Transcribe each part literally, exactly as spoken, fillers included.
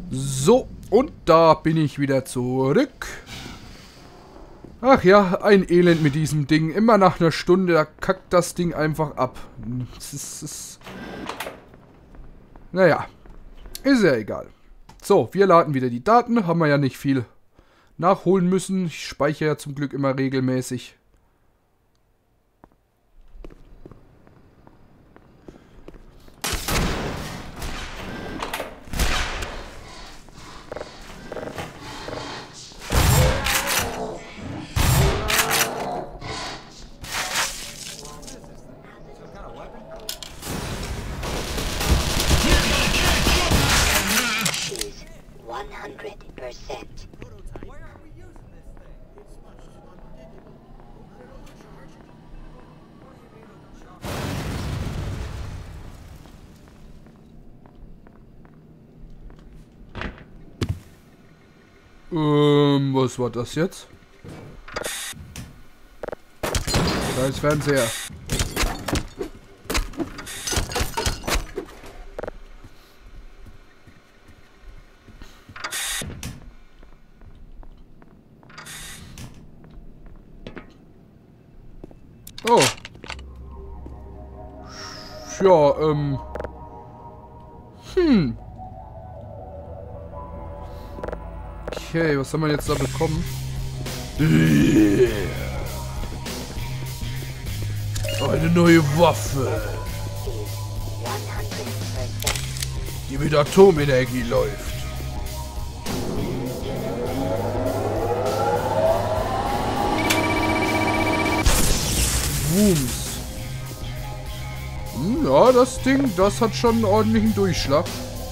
So, und da bin ich wieder zurück. Ach ja, ein Elend mit diesem Ding. Immer nach einer Stunde, da kackt das Ding einfach ab. Das ist, ist naja, ist ja egal. So, wir laden wieder die Daten. Haben wir ja nicht viel nachholen müssen. Ich speichere ja zum Glück immer regelmäßig. Ähm, was war das jetzt? Da ist Fernseher. Oh. Ja, ähm. Hm. Okay, was haben wir jetzt da bekommen? Eine neue Waffe. Die mit Atomenergie läuft. Wooms. Hm, ja, das Ding, das hat schon einen ordentlichen Durchschlag.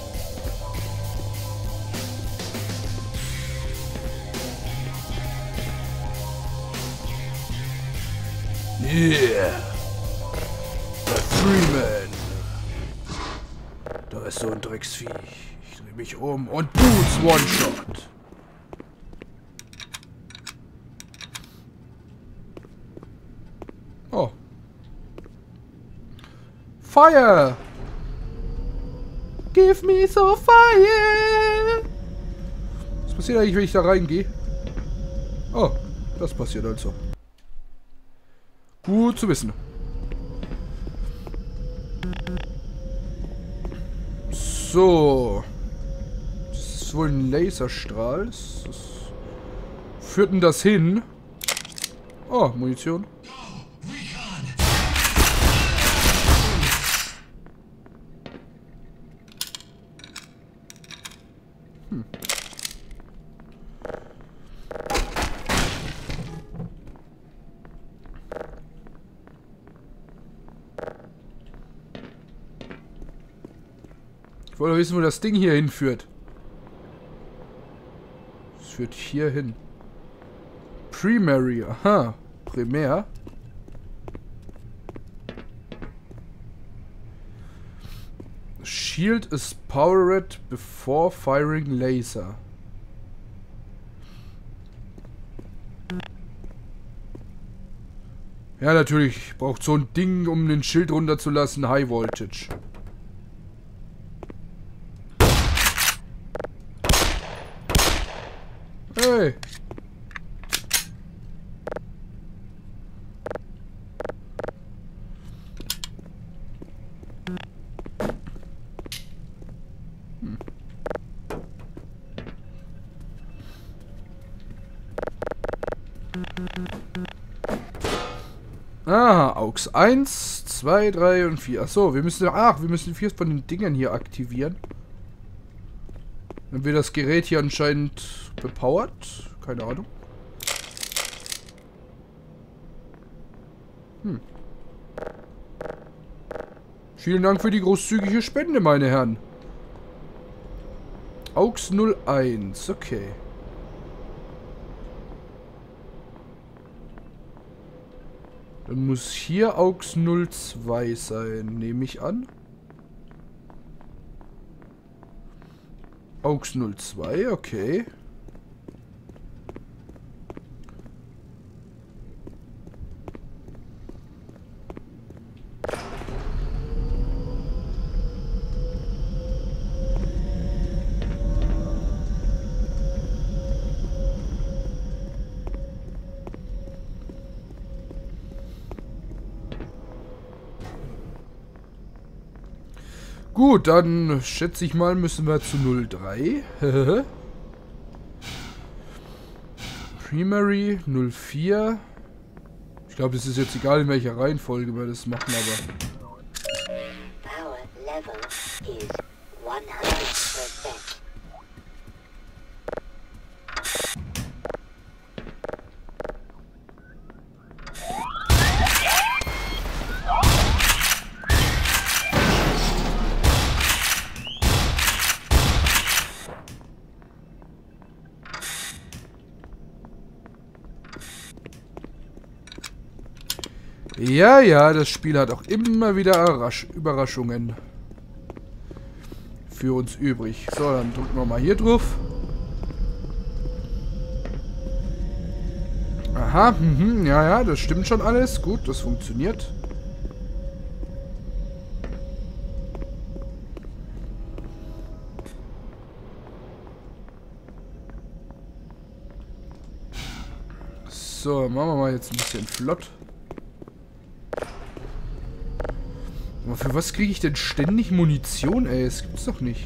Yeah. Der Freeman. Da ist so ein Drecksvieh. Ich drehe mich um und Boots One-Shot. Oh. Fire! Give me so fire! Was passiert eigentlich, wenn ich da reingehe? Oh, das passiert also. Gut zu wissen. So. Das ist wohl ein Laserstrahl. Das ist, führt denn das hin? Oh, Munition. Hm. Ich wollte wissen, wo das Ding hier hinführt. Es führt hier hin. Primary, aha. Primär. Shield is powered before firing laser. Ja, natürlich. Braucht so ein Ding, um den Schild runterzulassen. High Voltage. Hey. Hm. Aha, Aux eins, zwei, drei und vier. Achso, wir müssen. Ach, wir müssen vier von den Dingern hier aktivieren. Dann wird das Gerät hier anscheinend bepowert. Keine Ahnung. Hm. Vielen Dank für die großzügige Spende, meine Herren. Aux null eins, okay. Dann muss hier Aux null zwei sein, nehme ich an. Aux null zwei, okay. Gut, dann schätze ich mal, müssen wir zu null drei. Primary null vier. Ich glaube, es ist jetzt egal, in welcher Reihenfolge wir das machen, aber... Power level is hundred percent. Ja, ja, das Spiel hat auch immer wieder Überrasch Überraschungen für uns übrig. So, dann drücken wir mal hier drauf. Aha, mhm, ja, ja, das stimmt schon alles. Gut, das funktioniert. So, machen wir mal jetzt ein bisschen flott. Aber für was kriege ich denn ständig Munition, ey? Das gibt's doch nicht.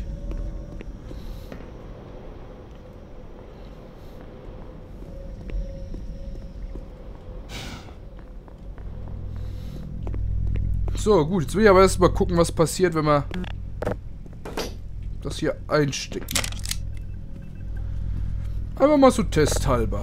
So, gut. Jetzt will ich aber erst mal gucken, was passiert, wenn wir das hier einstecken. Einfach mal so testhalber.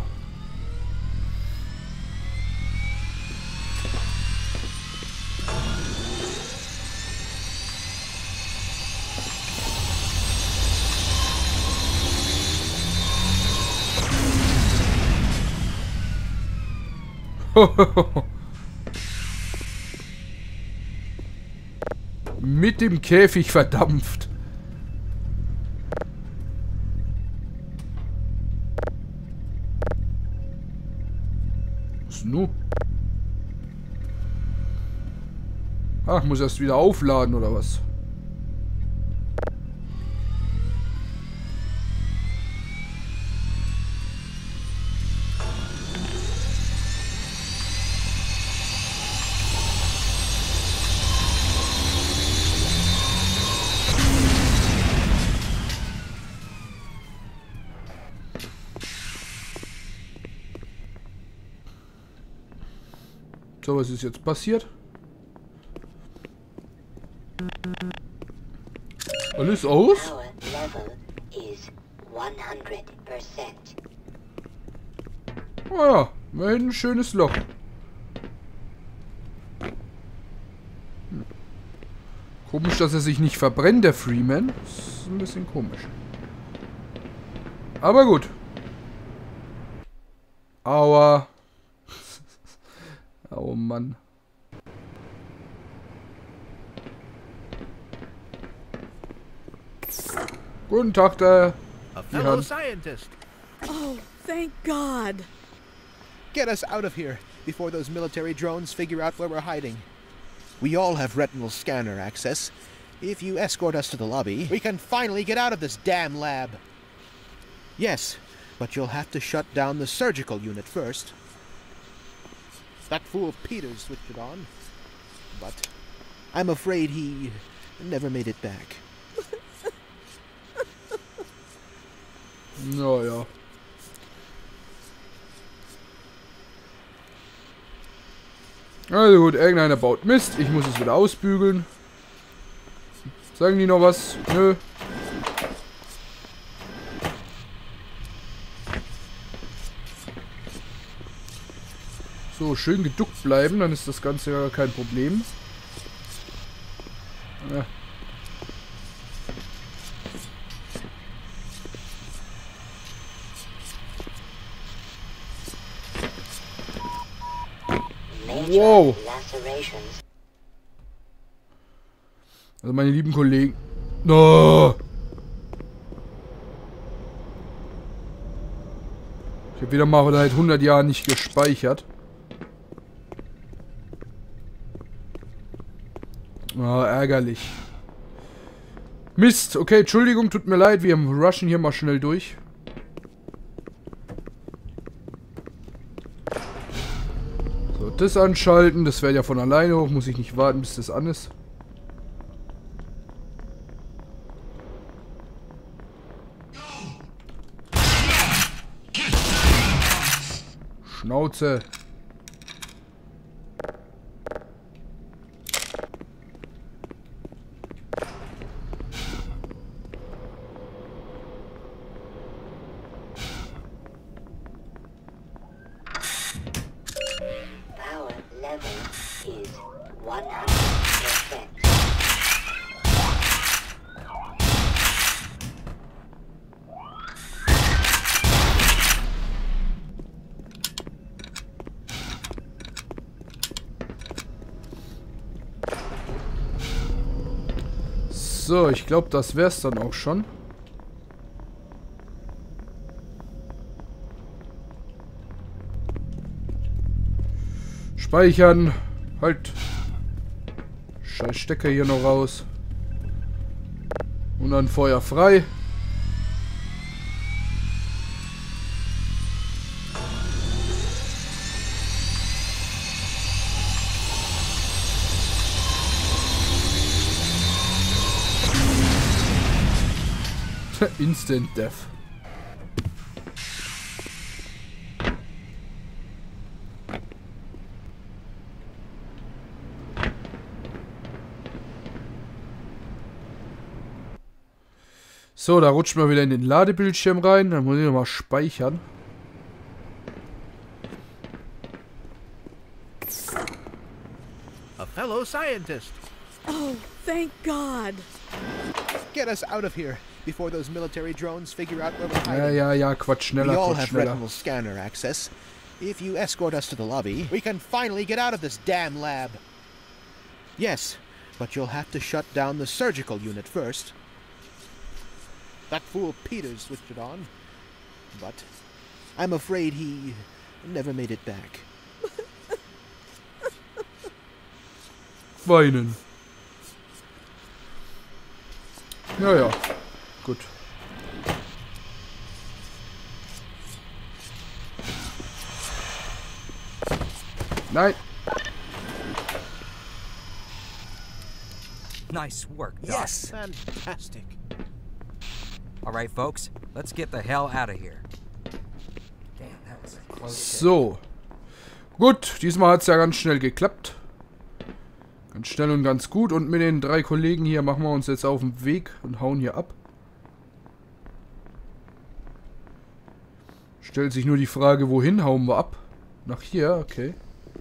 Mit dem Käfig verdampft. Was ist nun? Ach, muss erst wieder aufladen oder was? So, was ist jetzt passiert? Alles aus? Power level is hundred percent. Oh ja, immerhin ein schönes Loch. Hm. Komisch, dass er sich nicht verbrennt, der Freeman. Das ist ein bisschen komisch. Aber gut. Aua. Oh Mann. Guten Tag, der... A fellow scientist. Oh, thank God. Get us out of here before those military drones figure out where we're hiding. We all have retinal scanner access. If you escort us to the lobby, we can finally get out of this damn lab. Yes, but you'll have to shut down the surgical unit first. That fool Peters switched it on, but I'm afraid he never made it back. Naja. Also gut, irgendeiner baut Mist. Ich muss es wieder ausbügeln. Sagen die noch was? Nö. So, schön geduckt bleiben, dann ist das Ganze ja kein Problem. Ja. Wow. Also meine lieben Kollegen. No. Ich habe wieder mal seit hundert Jahren nicht gespeichert. Oh, ärgerlich. Mist. Okay, Entschuldigung, tut mir leid. Wir rushen hier mal schnell durch. So, das anschalten. Das wäre ja von alleine hoch. Muss ich nicht warten, bis das an ist. Schnauze. Power level is one hundred percent. So, ich glaube, das wär's dann auch schon. Speichern. Halt. Scheiß Stecker hier noch raus. Und dann Feuer frei. Instant Death. So, da rutscht man wieder in den Ladebildschirm rein. Dann muss ich nochmal speichern. A fellow scientist. Oh, thank God. Get us out of here before those military drones figure out where we're Ja, hiding. ja, ja, Quatsch, schneller, We all Quatsch, have schneller. retinal scanner access. If you escort us to the lobby, we can finally get out of this damn lab. Yes, but you'll have to shut down the surgical unit first. That fool Peters switched it on. But I'm afraid he never made it back. Weinen. Ja, ja. Gut. Nein. Nice work, Doc. Yes! Fantastic. All right, folks, let's get the hell out of here. Damn, that was a close So. Gut, diesmal hat es ja ganz schnell geklappt. Ganz schnell und ganz gut. Und mit den drei Kollegen hier machen wir uns jetzt auf den Weg und hauen hier ab. Stellt sich nur die Frage, wohin hauen wir ab? Nach hier, okay.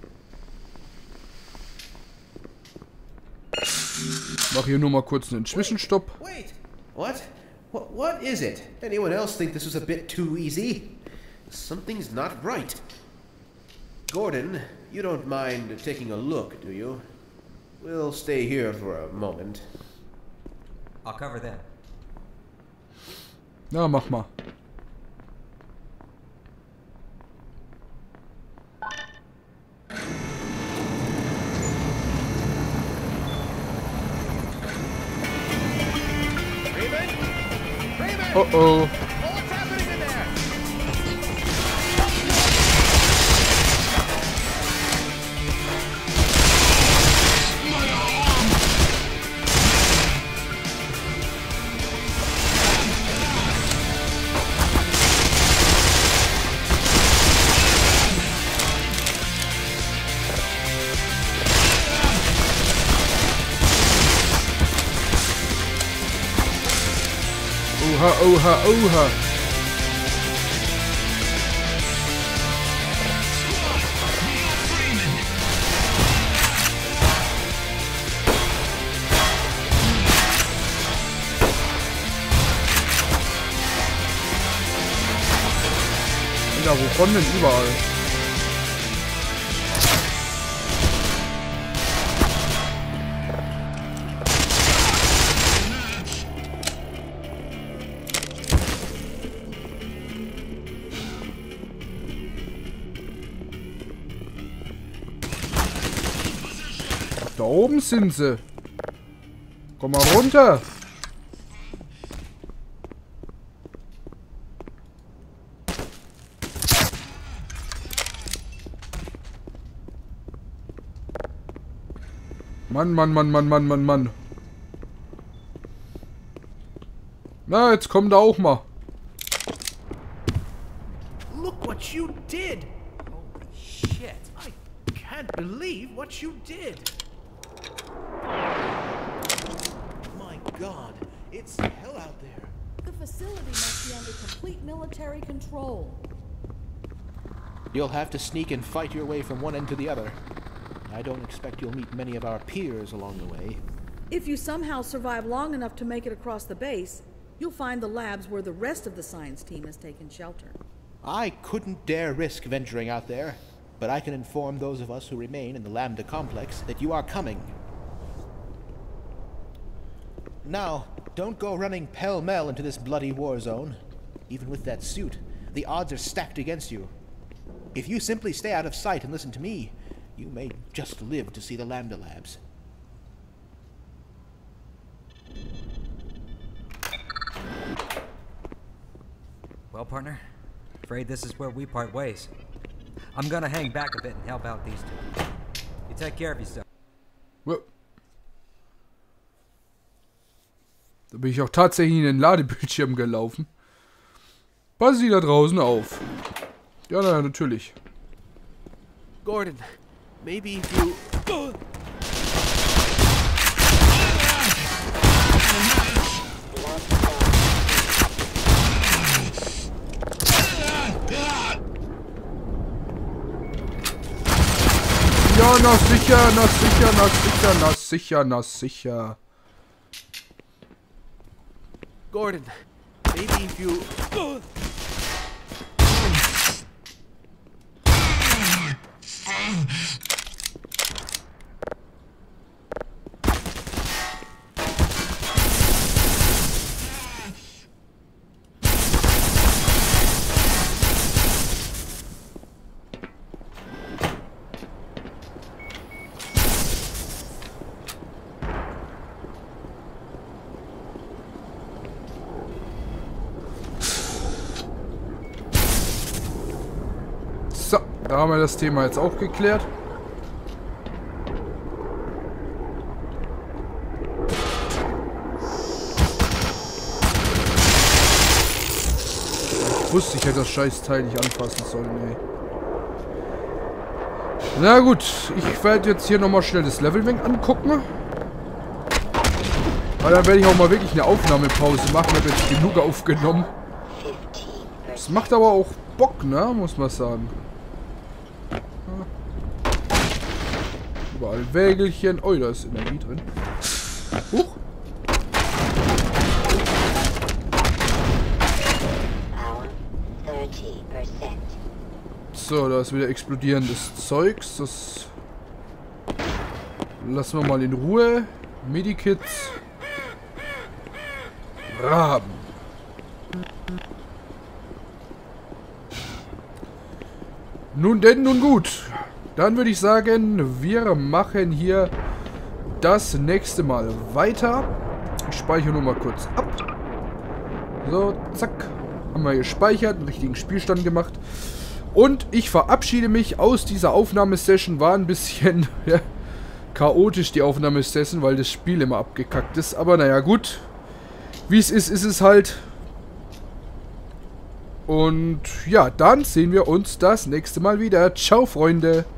Mach hier nur mal kurz einen Zwischenstopp. Wait! What? What? What is it? Anyone else think this was a bit too easy? Something's not right. Gordon, you don't mind taking a look, do you? We'll stay here for a moment. I'll cover them. Na, mach mal. Oh oh. What's happening in there? Oha, oha, oha. Ja, wovon denn überall? Da oben sind sie. Komm mal runter. Mann, Mann, Mann, Mann, Mann, Mann, Mann. Na, jetzt komm da auch mal. Look what you did! shit. I can't believe what you did. My God, it's hell out there. The facility must be under complete military control. You'll have to sneak and fight your way from one end to the other. I don't expect you'll meet many of our peers along the way. If you somehow survive long enough to make it across the base, you'll find the labs where the rest of the science team has taken shelter. I couldn't dare risk venturing out there, but I can inform those of us who remain in the Lambda complex that you are coming. Now, don't go running pell-mell into this bloody war zone. Even with that suit, the odds are stacked against you. If you simply stay out of sight and listen to me, you may just live to see the Lambda labs. Well, partner, afraid this is where we part ways. I'm gonna hang back a bit and help out these two. You take care of yourself. Well. Da bin ich auch tatsächlich in den Ladebildschirm gelaufen. Passen Sie da draußen auf. Ja, na, natürlich. Gordon, maybe if you... Ja, na sicher, na sicher, na sicher, na sicher, na sicher. Gordon, maybe if you... So, da haben wir das Thema jetzt auch geklärt. Ich wusste, ich hätte das Scheißteil nicht anfassen sollen, ey. Na gut, ich werde jetzt hier nochmal schnell das Levelbank angucken. Weil dann werde ich auch mal wirklich eine Aufnahmepause machen. Ich habe jetzt genug aufgenommen. Das macht aber auch Bock, ne? Muss man sagen. Überall Wägelchen. Oh, da ist Energie drin. Huch. So, da ist wieder explodierendes Zeugs. Das lassen wir mal in Ruhe. Medikits. Raben. Nun denn, nun gut. Dann würde ich sagen, wir machen hier das nächste Mal weiter. Ich speichere nur mal kurz ab. So, zack. Haben wir gespeichert, einen richtigen Spielstand gemacht. Und ich verabschiede mich aus dieser Aufnahmesession. War ein bisschen ja, chaotisch, die Aufnahmesession, weil das Spiel immer abgekackt ist. Aber naja, gut. Wie es ist, ist es halt. Und ja, dann sehen wir uns das nächste Mal wieder. Ciao, Freunde.